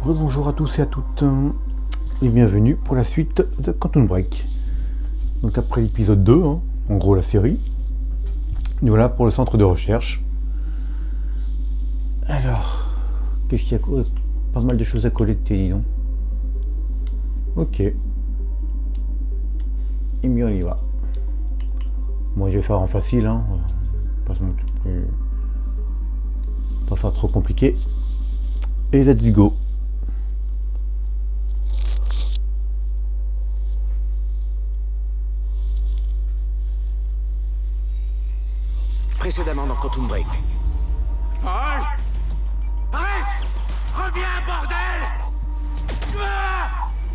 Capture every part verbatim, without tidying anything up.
Rebonjour à tous et à toutes et bienvenue pour la suite de Quantum Break. Donc après l'épisode deux, hein, en gros la série, nous voilà pour le centre de recherche. Alors, qu'est-ce qu'il y a? Pas mal de choses à collecter, dis donc. Ok. Et bien on y va. Moi je vais faire en facile, hein. Pas, non plus... pas faire trop compliqué. Et let's go. Précédemment dans Quantum Break. Paul! Arrête! Reviens, bordel! Ah!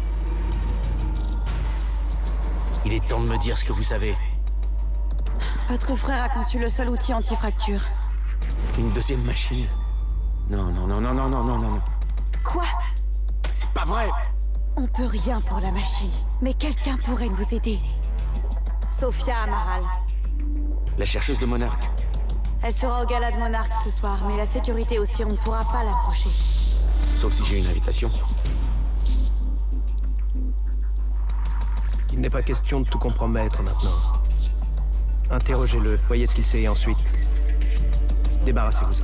Il est temps de me dire ce que vous savez. Votre frère a conçu le seul outil anti-fracture. Une deuxième machine? Non, non, non, non, non, non, non, non. Quoi? C'est pas vrai! On peut rien pour la machine, mais quelqu'un pourrait nous aider. Sophia Amaral. La chercheuse de Monarch. Elle sera au gala de Monarch ce soir, mais la sécurité aussi, on ne pourra pas l'approcher. Sauf si j'ai une invitation. Il n'est pas question de tout compromettre maintenant. Interrogez-le, voyez ce qu'il sait et ensuite... débarrassez-vous-en.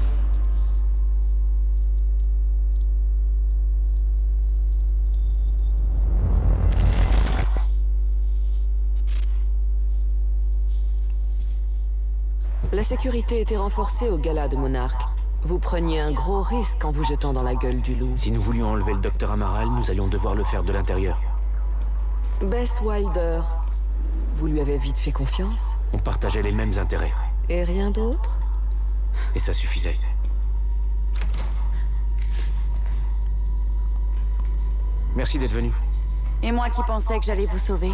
La sécurité était renforcée au gala de Monarch. Vous preniez un gros risque en vous jetant dans la gueule du loup. Si nous voulions enlever le docteur Amaral, nous allions devoir le faire de l'intérieur. Bess Wilder, vous lui avez vite fait confiance? On partageait les mêmes intérêts. Et rien d'autre? Et ça suffisait. Merci d'être venu. Et moi qui pensais que j'allais vous sauver.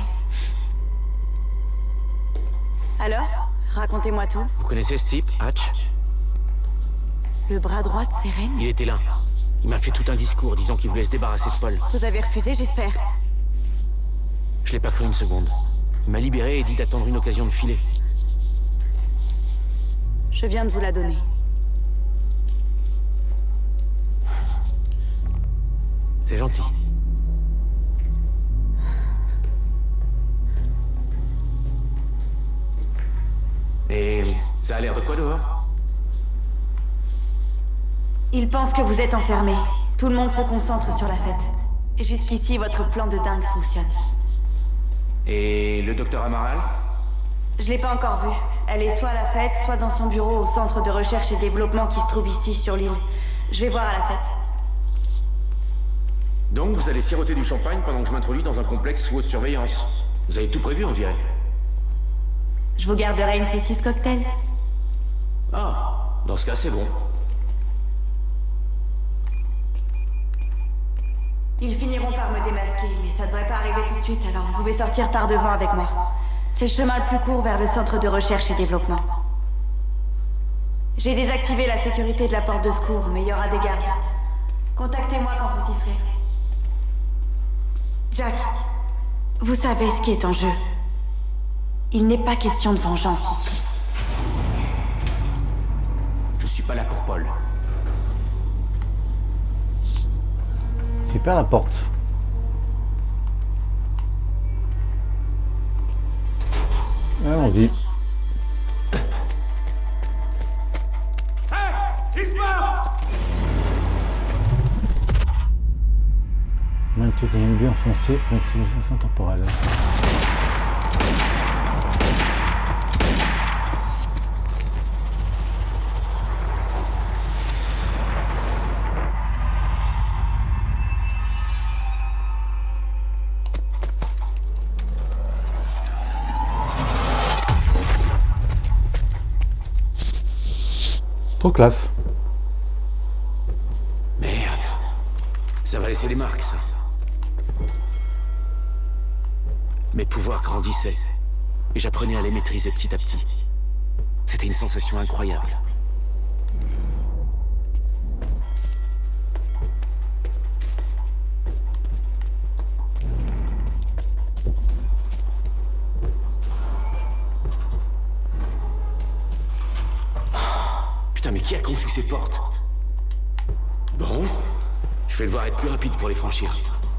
Alors? Racontez-moi tout. Vous connaissez ce type, Hatch? Le bras droit de Sérène? Il était là. Il m'a fait tout un discours disant qu'il voulait se débarrasser de Paul. Vous avez refusé, j'espère. Je l'ai pas cru une seconde. Il m'a libéré et dit d'attendre une occasion de filer. Je viens de vous la donner. C'est gentil. Et ça a l'air de quoi dehors? Il pense que vous êtes enfermé. Tout le monde se concentre sur la fête. Jusqu'ici, votre plan de dingue fonctionne. Et le docteur Amaral? Je l'ai pas encore vue. Elle est soit à la fête, soit dans son bureau au centre de recherche et développement qui se trouve ici, sur l'île. Je vais voir à la fête. Donc vous allez siroter du champagne pendant que je m'introduis dans un complexe sous haute surveillance. Vous avez tout prévu, on dirait. Je vous garderai une saucisse cocktail. Ah, dans ce cas, c'est bon. Ils finiront par me démasquer, mais ça devrait pas arriver tout de suite, alors vous pouvez sortir par devant avec moi. C'est le chemin le plus court vers le centre de recherche et développement. J'ai désactivé la sécurité de la porte de secours, mais il y aura des gardes. Contactez-moi quand vous y serez. Jack, vous savez ce qui est en jeu. Il n'est pas question de vengeance ici. Je suis pas là pour Paul. Super la porte. Allons-y. Maintenez quand bien enfoncé pour l'accélération temporelle. Trop classe. Merde. Ça va laisser des marques, ça. Mes pouvoirs grandissaient. Et j'apprenais à les maîtriser petit à petit. C'était une sensation incroyable. Putain, mais qui a conçu ces portes? Bon, Je vais devoir être plus rapide pour les franchir.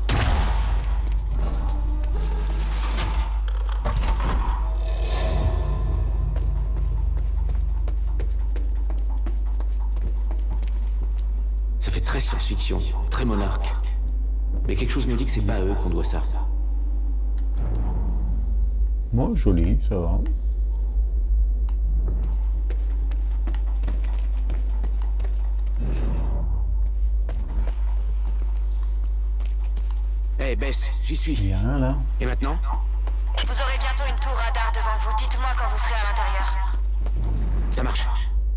Ça fait très science-fiction, très monarque. Mais quelque chose me dit que c'est pas à eux qu'on doit ça. Moi, joli, ça va. Eh, hey, Bess, j'y suis. Il y a rien là. Et maintenant? Vous aurez bientôt une tour radar devant vous. Dites-moi quand vous serez à l'intérieur. Ça marche.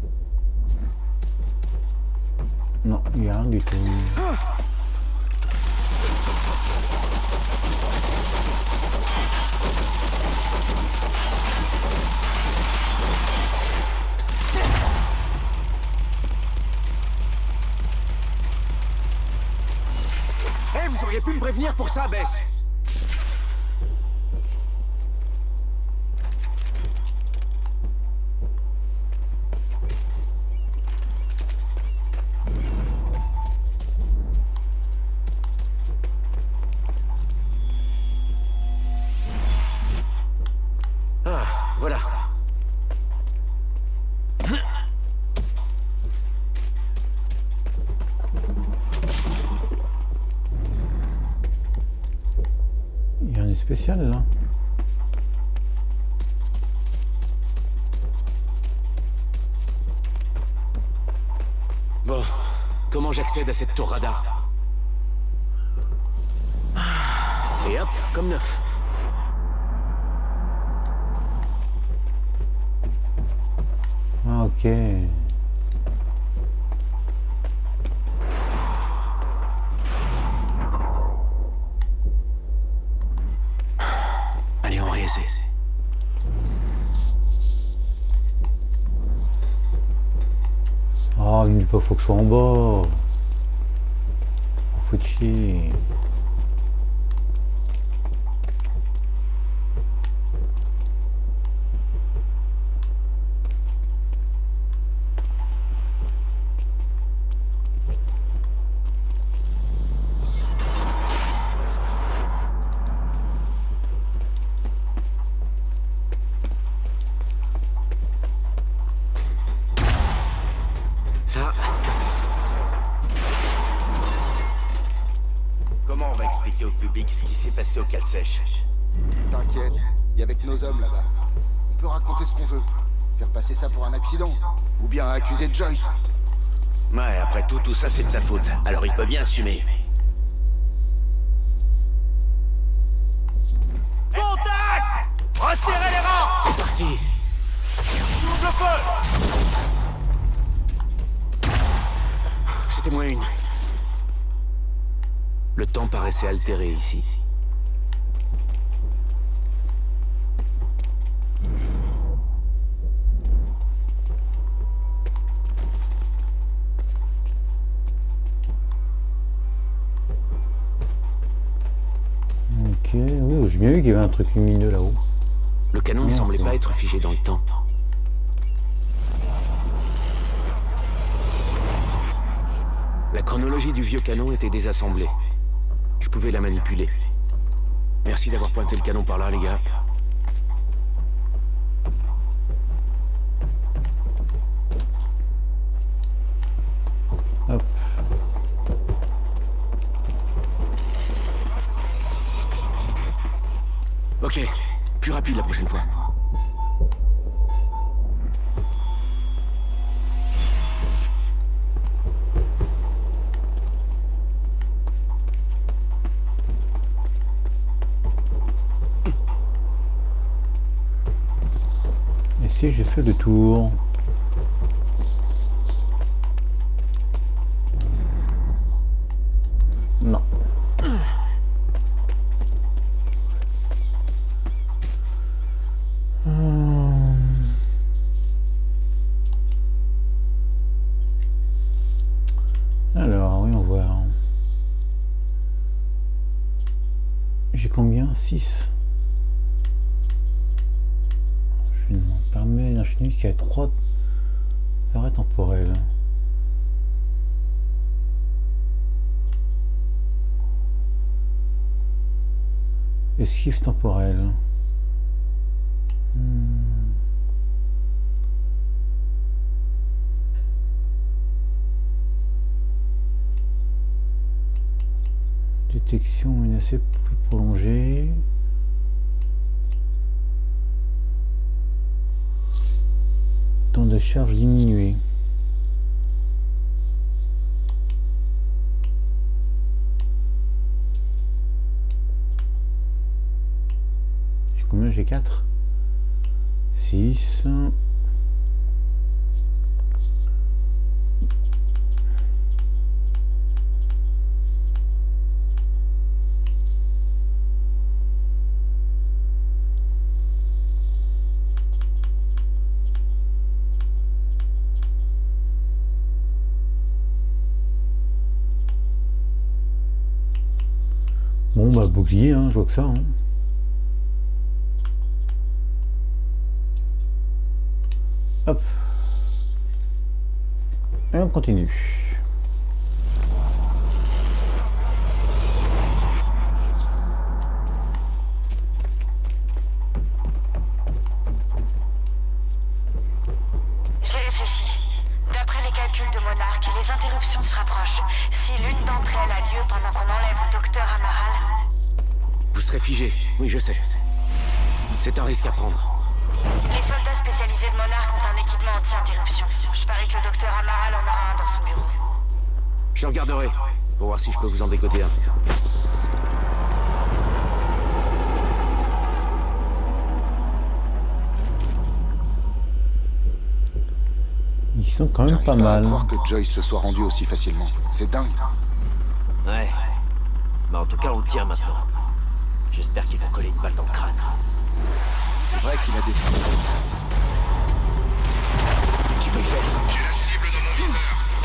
Non, il n'y a rien du tout. Eh, hey, vous auriez pu me prévenir pour ça, Bess. Voilà. Il y a un spécial là. Bon, comment j'accède à cette tour radar? Et hop, comme neuf. Ah, ok. Allez, on réessaie. Ah, ne me dis pas faut que je sois en bas. Faut de chier. Ça... Comment on va expliquer au public ce qui s'est passé au cale sèche? T'inquiète, il y avec nos hommes là-bas. On peut raconter ce qu'on veut. Faire passer ça pour un accident. Ou bien accuser Joyce. Ouais, après tout, tout ça c'est de sa faute. Alors il peut bien assumer. Contact! Resserrez les rangs! C'est parti. Double feu! C'était moins une. Le temps paraissait altéré ici. Ok, oui, j'ai bien vu qu'il y avait un truc lumineux là-haut. Le canon ne Non, semblait c'est pas bon. être figé dans le temps. La chronologie du vieux canon était désassemblée. Je pouvais la manipuler. Merci d'avoir pointé le canon par là, les gars. Hop. Ok, plus rapide la prochaine fois. Et si j'ai fait le tour? Non. Hum. Alors, oui, on voit. J'ai combien? Six. Je m'en permets d'enchaîner qui a trois arrêts temporels. Esquive temporelle. Hmm. Détection menacée plus prolongée. Temps de charge diminué. J'ai combien? J'ai quatre. six. Bon bah bouclier, hein, je vois que ça. Hein. Hop. Et on continue. J'ai réfléchi. D'après les calculs de Monarch, les interruptions se rapprochent. Si l'une d'entre elles a lieu pendant qu'on enlève le docteur Amaral... Vous serez figé, oui je sais. C'est un risque à prendre. Les soldats spécialisés de Monarch ont un équipement anti-interruption. Je parie que le docteur Amaral en aura un dans son bureau. Je regarderai, pour voir si je peux vous en dégoter un. Ils sont quand même J'arrive pas pas mal. à croire que Joyce se soit rendue aussi facilement. C'est dingue. Ouais. Bah en tout cas, on le tient maintenant. J'espère qu'ils vont coller une balle dans le crâne. C'est vrai qu'il a des... Tu peux le faire. J'ai la cible dans mon viseur.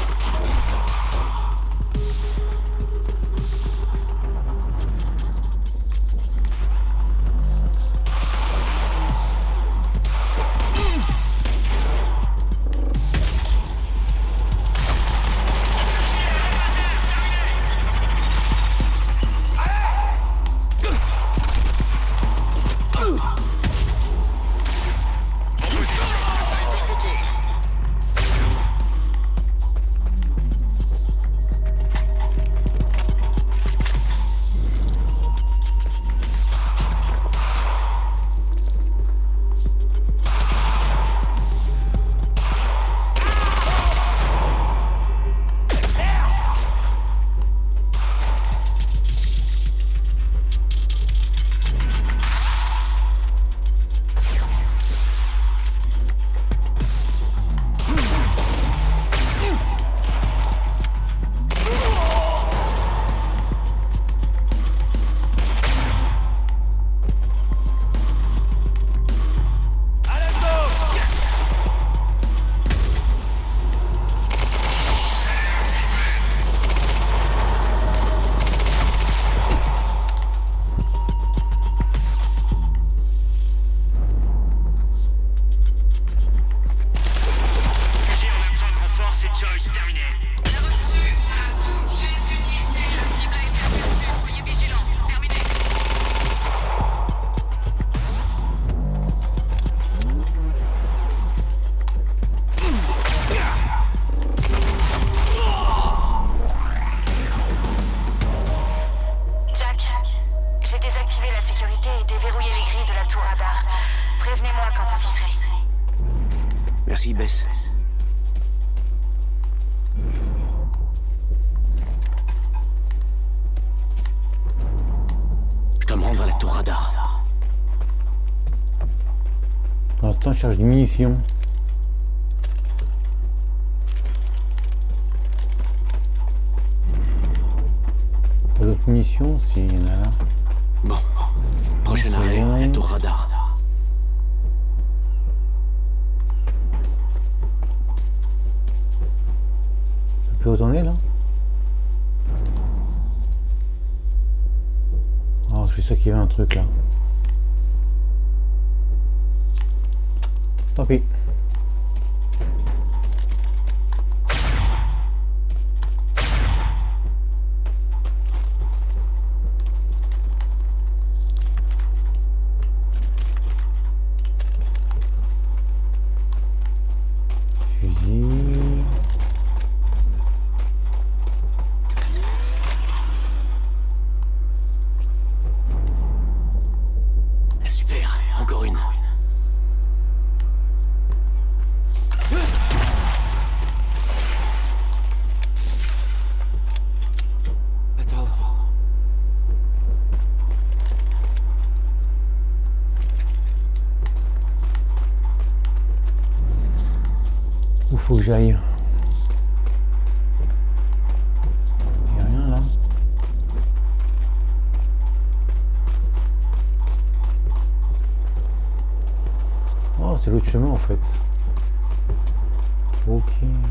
En position, sniper Faucon. Fugez, on a besoin de renfort, c'est Joyce, terminé. Bien reçu. Les unités, la cible a été aperçue. Soyez vigilants. Terminé. Jack, j'ai désactivé la sécurité et déverrouillé les grilles de la tour radar. Prévenez-moi quand vous y serez. Merci, Bess. Je dois me rendre à la tour radar. Pour l'instant, je cherche des munitions. Pas d'autres munitions, s'il y en a là. Bon. Prochain arrêt, la tour radar. Ça peut retourner là? Oh, je suis sûr qu'il y avait un truc là. Tant pis. que j'aille? Il n'y a rien là. Oh, c'est l'autre chemin en fait. Ok.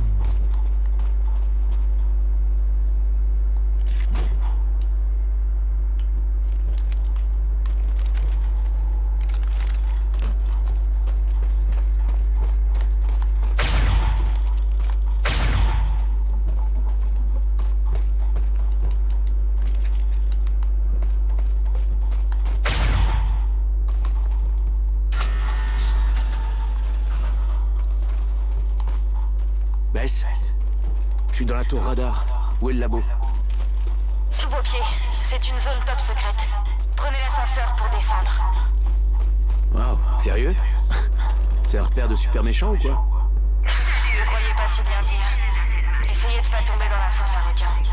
Bess, je suis dans la tour radar. Où est le labo? Sous vos pieds, c'est une zone top secrète. Prenez l'ascenseur pour descendre. Waouh, sérieux? C'est un repère de super méchant ou quoi? Je croyais pas si bien dire. Essayez de pas tomber dans la fosse à requins.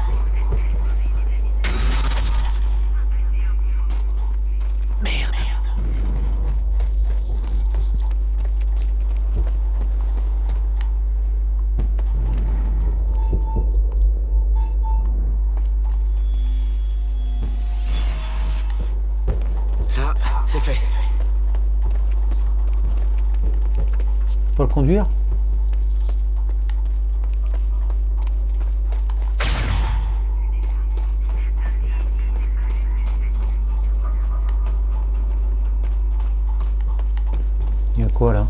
Merde. Ça, c'est fait. Pas le conduire? Il y a quoi là?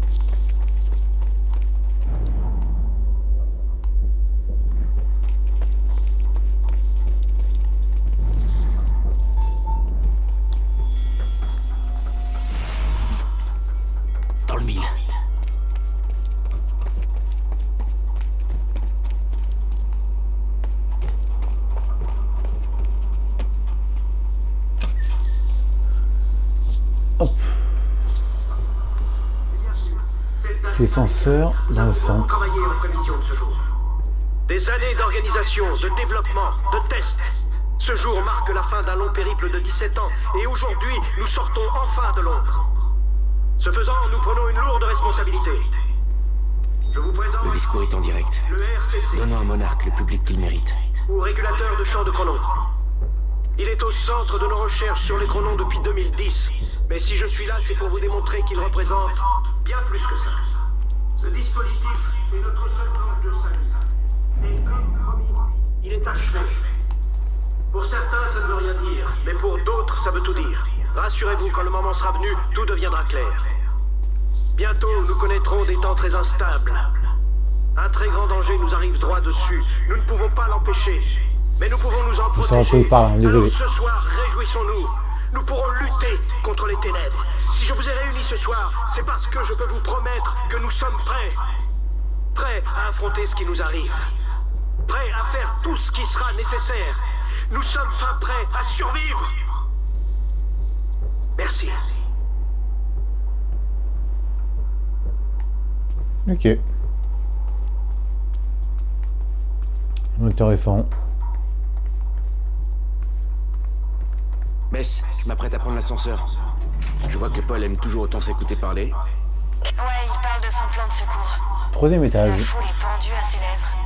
Dans le mille. Hop. L'ascenseur dans le centre. Travailler en prévision de ce jour. Des années d'organisation, de développement, de tests. Ce jour marque la fin d'un long périple de dix-sept ans, et aujourd'hui, nous sortons enfin de l'ombre. Ce faisant, nous prenons une lourde responsabilité. Je vous présente Le discours est en direct. le R C C, Donnons à Monarque le public qu'il mérite. ou régulateur de champ de chronon. Il est au centre de nos recherches sur les chronons depuis deux mille dix, mais si je suis là, c'est pour vous démontrer qu'il représente bien plus que ça. Ce dispositif est notre seule planche de salut. Et comme promis, il est achevé. Pour certains, ça ne veut rien dire, mais pour d'autres, ça veut tout dire. Rassurez-vous, quand le moment sera venu, tout deviendra clair. Bientôt, nous connaîtrons des temps très instables. Un très grand danger nous arrive droit dessus. Nous ne pouvons pas l'empêcher, mais nous pouvons nous en Ça va protéger. pas parler, désolé. Alors ce soir, réjouissons-nous. Nous pourrons lutter contre les ténèbres. Si je vous ai réunis ce soir, c'est parce que je peux vous promettre que nous sommes prêts. Prêts à affronter ce qui nous arrive. Prêts à faire tout ce qui sera nécessaire. Nous sommes fin prêts à survivre. Merci. Ok. Intéressant. Bess, je m'apprête à prendre l'ascenseur. Je vois que Paul aime toujours autant s'écouter parler. Ouais, il parle de son plan de secours. Troisième La étage. foule est pendue à ses lèvres.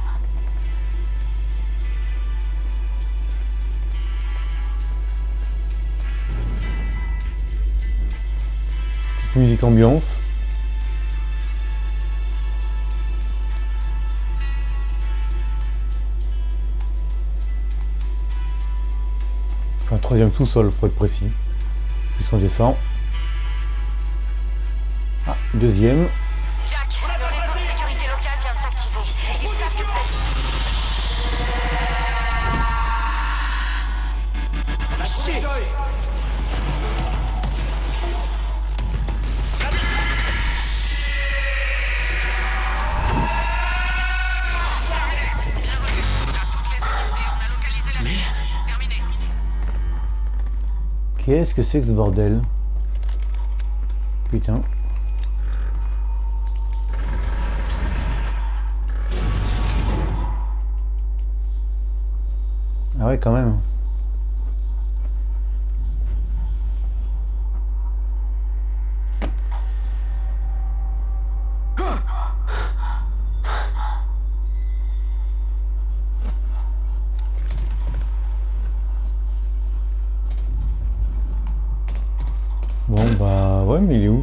Petite musique ambiance. Enfin, troisième sous-sol pour être précis. Puisqu'on descend. Ah, deuxième. Jack, le réseau de sécurité locale vient de s'activer. Ils savent que vous êtes... Shit! Qu'est-ce que c'est que ce bordel? Putain. Ah ouais, quand même. Ouais, mais il est où?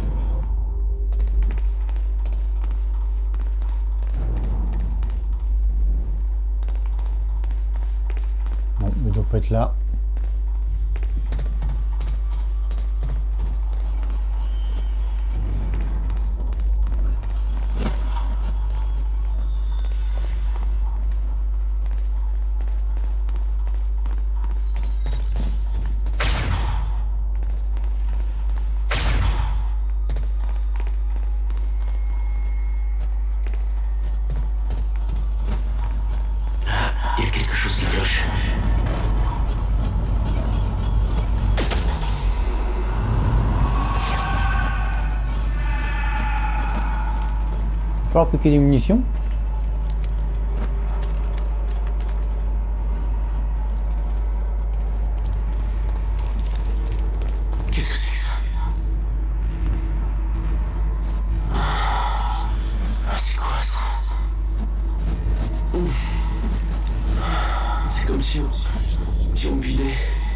Bon, il doit pas être là. Il y a quelque chose qui cloche. Faut appliquer des munitions. Qu'est-ce que c'est que ça? Ah, c'est quoi ça? Mmh. C'est comme si on, si on me vidait.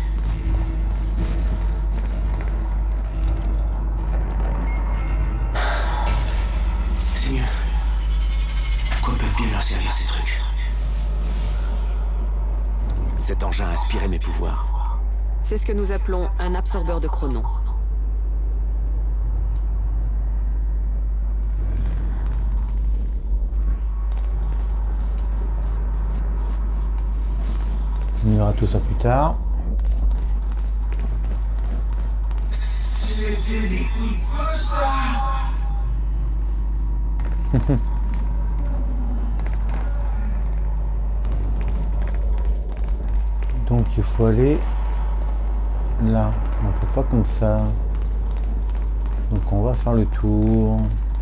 C'est mieux. À quoi peuvent bien leur servir ces trucs? Cet engin a aspiré mes pouvoirs. C'est ce que nous appelons un absorbeur de chronon. On verra tout ça plus tard. C'était des coups de feu, ça! Donc il faut aller là. On peut pas comme ça. Donc on va faire le tour.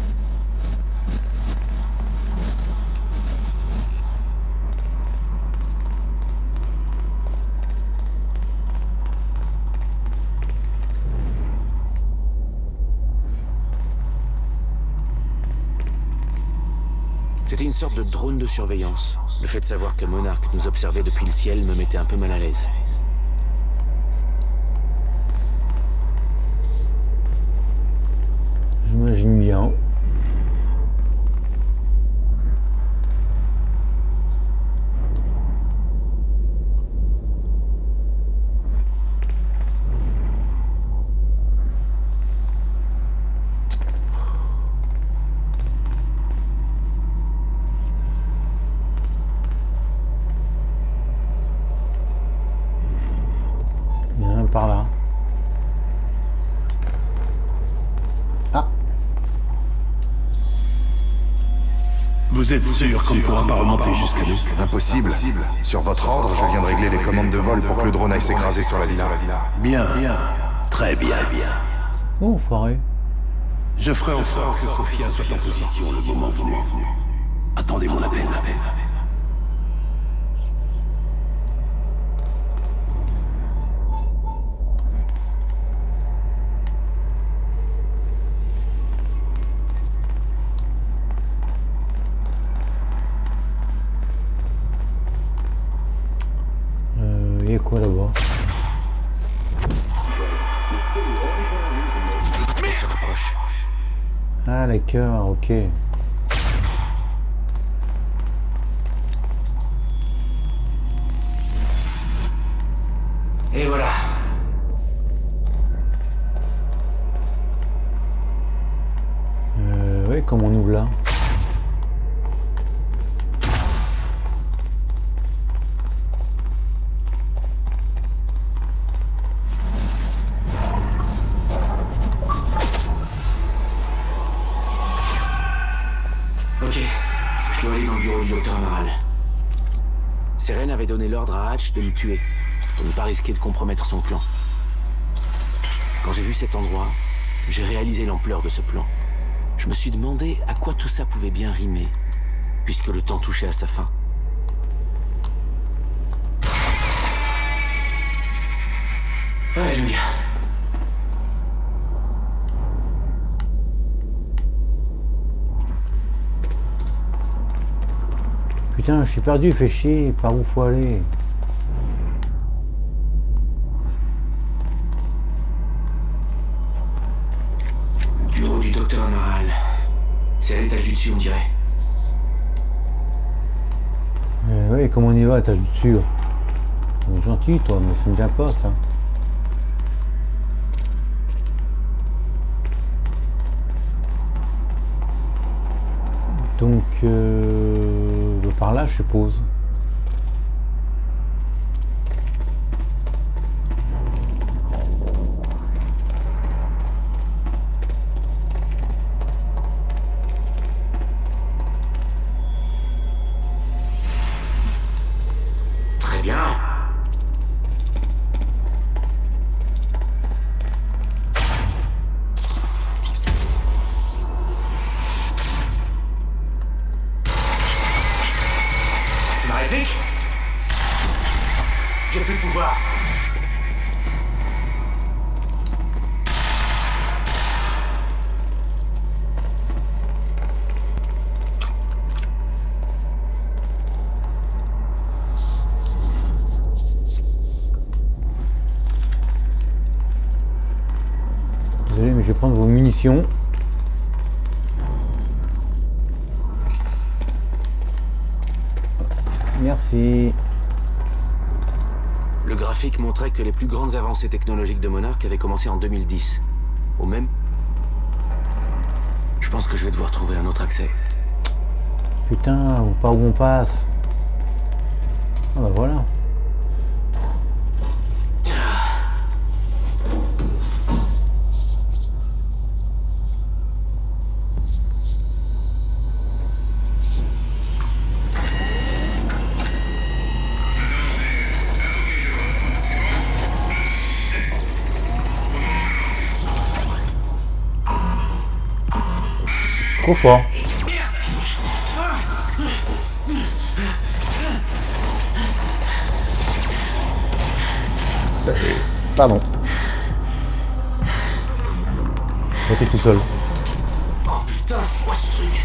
C'était une sorte de drone de surveillance. Le fait de savoir que Monarch nous observait depuis le ciel me mettait un peu mal à l'aise. J'imagine bien. Par là. Ah. Vous êtes sûr qu'on ne pourra pas remonter jusqu'à nous? Impossible. Sur votre ordre, je viens de régler les commandes de vol pour que le drone aille s'écraser sur la villa. Bien, bien. Très bien, bien. Oh, enfoiré. Je ferai en sorte que Sophia soit en position le moment venu. Attendez mon appel. Il y a quoi là-bas? Il se rapproche. Ah d'accord, ok. Et voilà. Euh, ouais, comment on ouvre là? Ok, je dois aller dans le bureau du docteur Amaral. Seren avait donné l'ordre à Hatch de me tuer, pour ne pas risquer de compromettre son plan. Quand j'ai vu cet endroit, j'ai réalisé l'ampleur de ce plan. Je me suis demandé à quoi tout ça pouvait bien rimer, puisque le temps touchait à sa fin. Alléluia. Putain, je suis perdu, fais chier, par où faut aller? docteur Amaral. C'est à l'étage du dessus, on dirait. Euh, oui, comment on y va à l'étage du dessus? On est gentil, toi, mais ça me vient pas, ça. Donc, euh, par là, je suppose. Très bien. Ma réplique? J'ai plus de pouvoir. Désolé, mais je vais prendre vos munitions. Merci. Le graphique montrait que les plus grandes avancées technologiques de Monarch avaient commencé en deux mille dix. Au même? Je pense que je vais devoir trouver un autre accès. Putain, pas où on passe. Ah bah voilà. Trop fort. Pardon. J'étais tout seul. Oh putain, c'est quoi ce truc?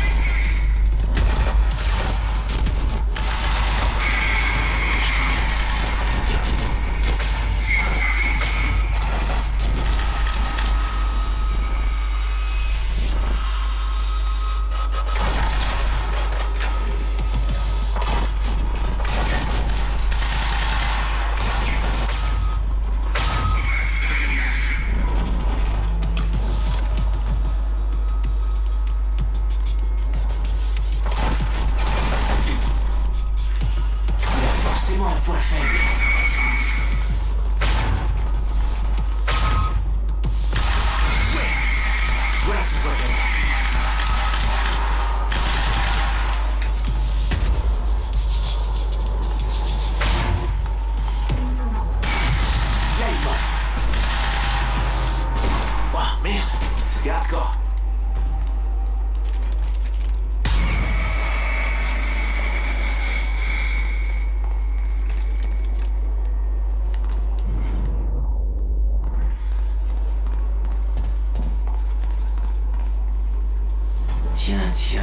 Tiens, tiens.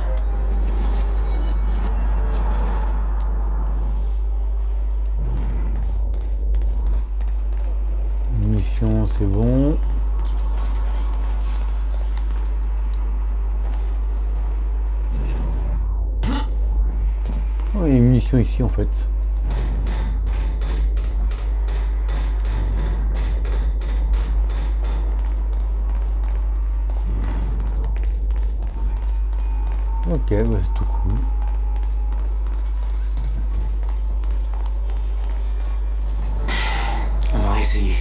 Munitions, c'est bon. Oh, il y a une munition ici en fait. Ok, bah c'est tout cool. On va réessayer.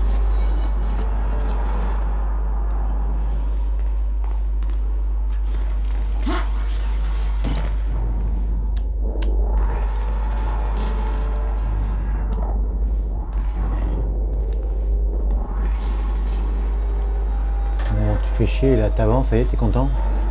Bon, tu fais chier là, t'avances, ça y est, t'es content?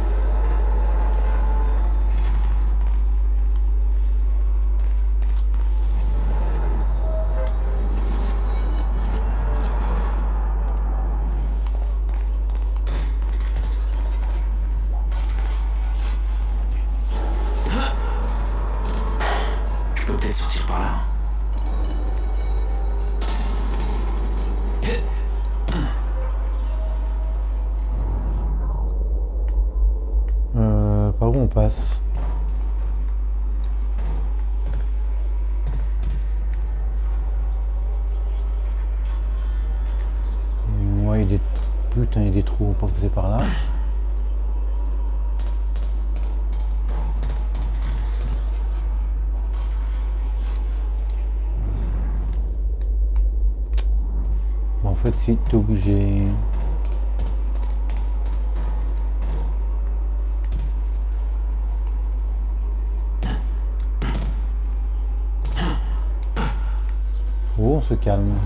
Je peux peut-être sortir par là. il y a des... Putain, il y a des trous, on peut passer par là. Bon, en fait, si t'es obligé... Oh, on se calme.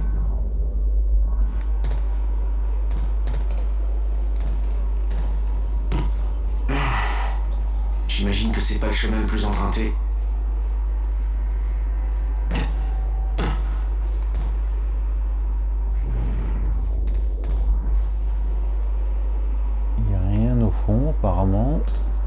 J'imagine que c'est pas le chemin le plus emprunté. Il n'y a rien au fond, apparemment.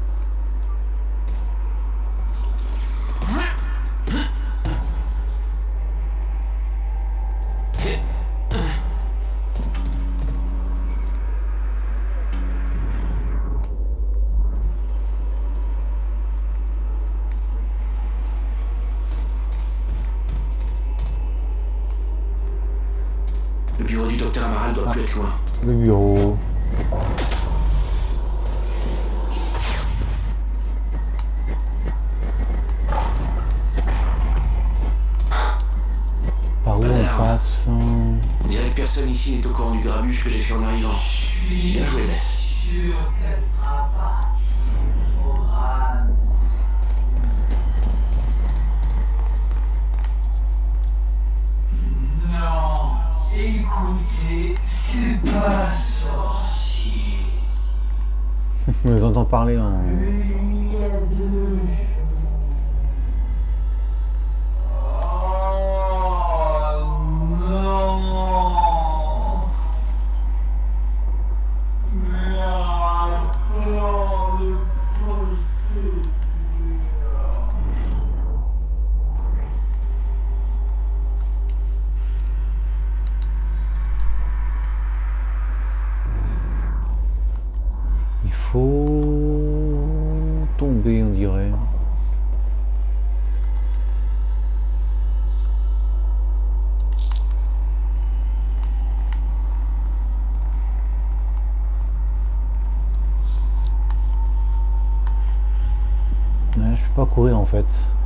Le bureau du docteur Amaral doit Ah. plus être loin. Le bureau. Par où on passe? On dirait que personne ici n'est au courant du grabuge que j'ai fait en arrivant. Bien joué, Bess. Sûr qu'elle fera partie du programme. Non, écoutez, c'est pas sorcier. On les entend parler en... Il y a deux jours. Oh non. Mais alors le procédure. Il faut tomber, on dirait. Ouais, je peux pas courir en fait.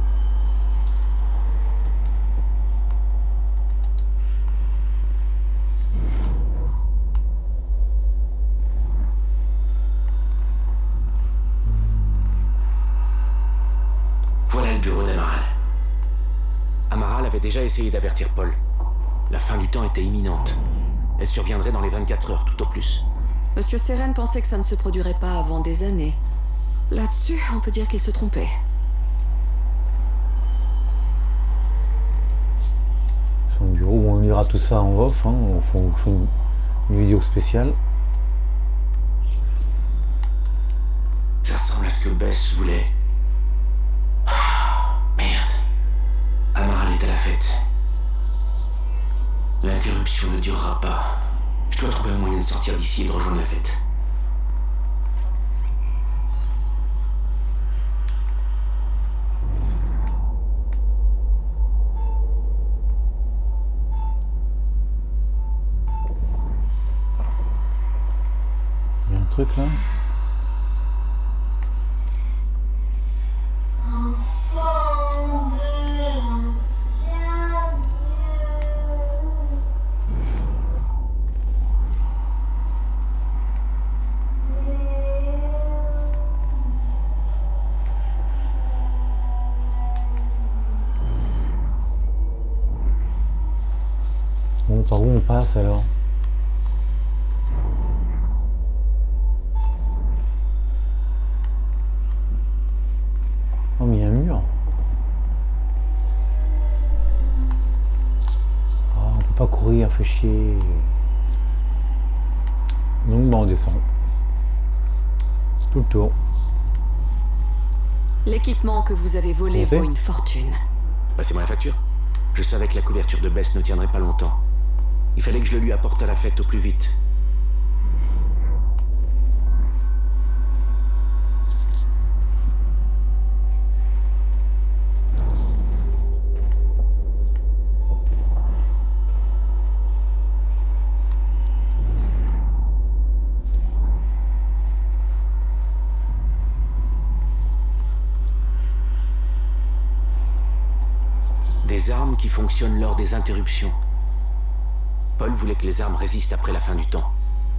Voilà le bureau d'Amaral. Amaral avait déjà essayé d'avertir Paul. La fin du temps était imminente. Elle surviendrait dans les vingt-quatre heures, tout au plus. Monsieur Seren pensait que ça ne se produirait pas avant des années. Là-dessus, on peut dire qu'il se trompait. Son bureau où on lira tout ça en off, hein, on fait une, une vidéo spéciale. Ça ressemble à ce que Bess voulait. Ah, merde. Amaral est à la fête. L'interruption ne durera pas. Je dois trouver un moyen de sortir d'ici et de rejoindre la fête. Il y a un truc là. Enfant de l'ancien Bon, par où on passe alors? Oh, mais il y a un mur. Ah, on peut pas courir, fait chier. Donc, bah, on descend. Tout le tour. L'équipement que vous avez volé Comptez. vaut une fortune. Passez-moi la facture. Je savais que la couverture de Bess ne tiendrait pas longtemps. Il fallait que je le lui apporte à la fête au plus vite. Des armes qui fonctionnent lors des interruptions. Paul voulait que les armes résistent après la fin du temps.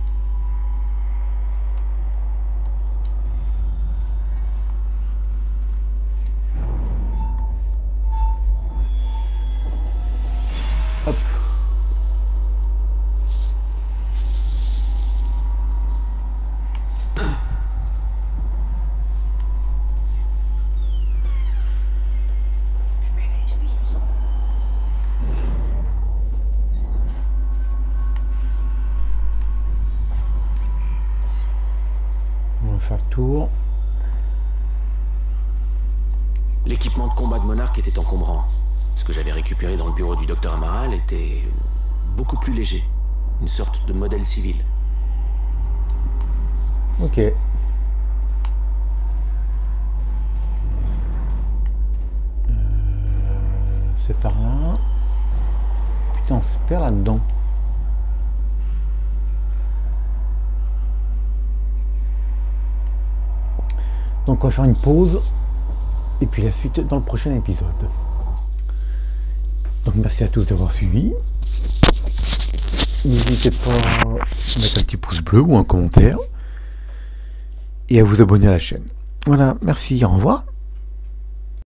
Hop. On va faire le tour. L'équipement de combat de Monarch était encombrant. Ce que j'avais récupéré dans le bureau du docteur Amaral était beaucoup plus léger. Une sorte de modèle civil. Ok. Euh, c'est par là. Putain, on se perd là-dedans. Donc on va faire une pause. Et puis la suite dans le prochain épisode. Donc merci à tous d'avoir suivi. N'hésitez pas à mettre un petit pouce bleu ou un commentaire. Et à vous abonner à la chaîne. Voilà, merci, au revoir.